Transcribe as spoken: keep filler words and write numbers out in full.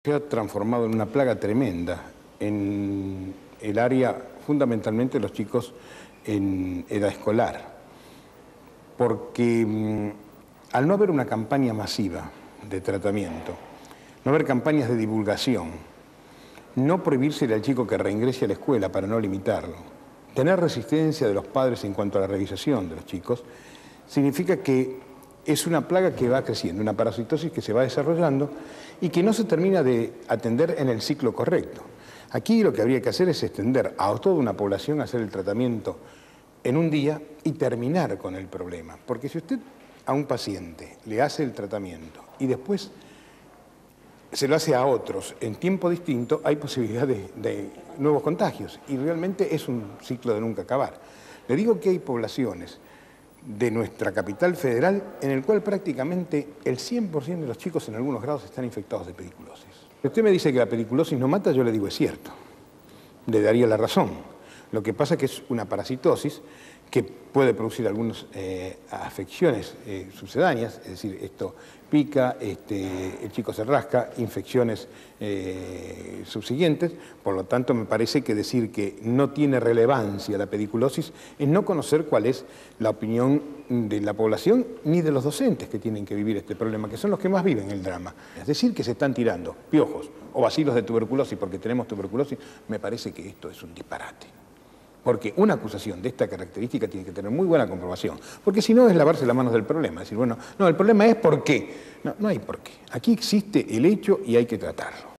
Se ha transformado en una plaga tremenda en el área, fundamentalmente los chicos en edad escolar, porque mmm, al no haber una campaña masiva de tratamiento, no haber campañas de divulgación, no prohibírsele al chico que reingrese a la escuela para no limitarlo, tener resistencia de los padres en cuanto a la revisación de los chicos, significa que es una plaga que va creciendo, una parasitosis que se va desarrollando y que no se termina de atender en el ciclo correcto. Aquí lo que habría que hacer es extender a toda una población a hacer el tratamiento en un día y terminar con el problema. Porque si usted a un paciente le hace el tratamiento y después se lo hace a otros en tiempo distinto, hay posibilidad de, de nuevos contagios y realmente es un ciclo de nunca acabar. Le digo que hay poblaciones de nuestra capital federal en el cual prácticamente el cien por ciento de los chicos en algunos grados están infectados de pediculosis. Si usted me dice que la pediculosis no mata, yo le digo es cierto, le daría la razón. Lo que pasa es que es una parasitosis que puede producir algunas eh, afecciones eh, sucedáneas, es decir, esto pica, este, el chico se rasca, infecciones eh, subsiguientes, por lo tanto me parece que decir que no tiene relevancia la pediculosis es no conocer cuál es la opinión de la población ni de los docentes que tienen que vivir este problema, que son los que más viven el drama. Es decir, que se están tirando piojos o bacilos de tuberculosis porque tenemos tuberculosis, me parece que esto es un disparate. Porque una acusación de esta característica tiene que tener muy buena comprobación. Porque si no es lavarse las manos del problema. Es decir, bueno, no, el problema es por qué. No, no hay por qué. Aquí existe el hecho y hay que tratarlo.